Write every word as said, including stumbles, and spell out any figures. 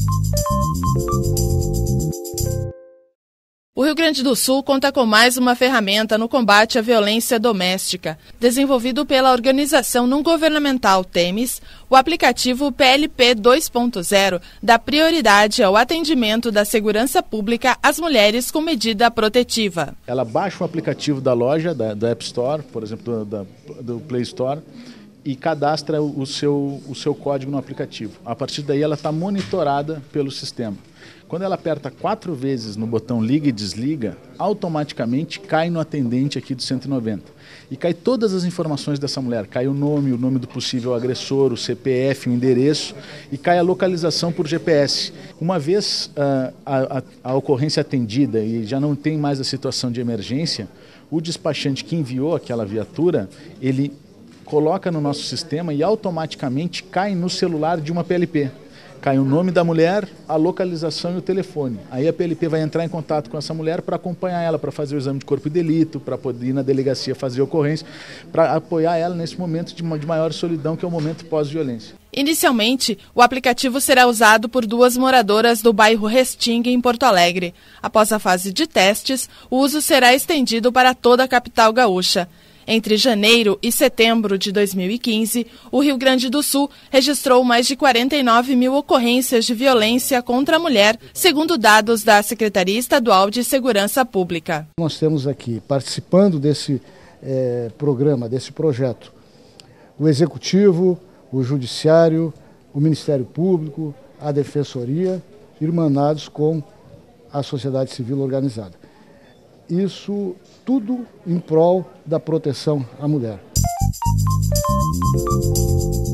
O Rio Grande do Sul conta com mais uma ferramenta no combate à violência doméstica. Desenvolvido pela organização não governamental Temis, o aplicativo P L P dois ponto zero dá prioridade ao atendimento da segurança pública às mulheres com medida protetiva. Ela baixa o aplicativo da loja, da, da App Store, por exemplo, do, da, do Play Store, e cadastra o seu, o seu código no aplicativo. A partir daí ela está monitorada pelo sistema. Quando ela aperta quatro vezes no botão liga e desliga, automaticamente cai no atendente aqui do cento e noventa. E cai todas as informações dessa mulher. Cai o nome, o nome do possível agressor, o C P F, o endereço e cai a localização por G P S. Uma vez uh, a, a, a ocorrência atendida e já não tem mais a situação de emergência, o despachante que enviou aquela viatura, ele coloca no nosso sistema e automaticamente cai no celular de uma P L P. Cai o nome da mulher, a localização e o telefone. Aí a P L P vai entrar em contato com essa mulher para acompanhar ela, para fazer o exame de corpo e delito, para poder ir na delegacia fazer ocorrência, para apoiar ela nesse momento de, de maior solidão, que é o momento pós-violência. Inicialmente, o aplicativo será usado por duas moradoras do bairro Restinga, em Porto Alegre. Após a fase de testes, o uso será estendido para toda a capital gaúcha. Entre janeiro e setembro de dois mil e quinze, o Rio Grande do Sul registrou mais de quarenta e nove mil ocorrências de violência contra a mulher, segundo dados da Secretaria Estadual de Segurança Pública. Nós temos aqui, participando desse é, programa, desse projeto, o Executivo, o Judiciário, o Ministério Público, a Defensoria, irmanados com a sociedade civil organizada. Isso tudo em prol da proteção à mulher.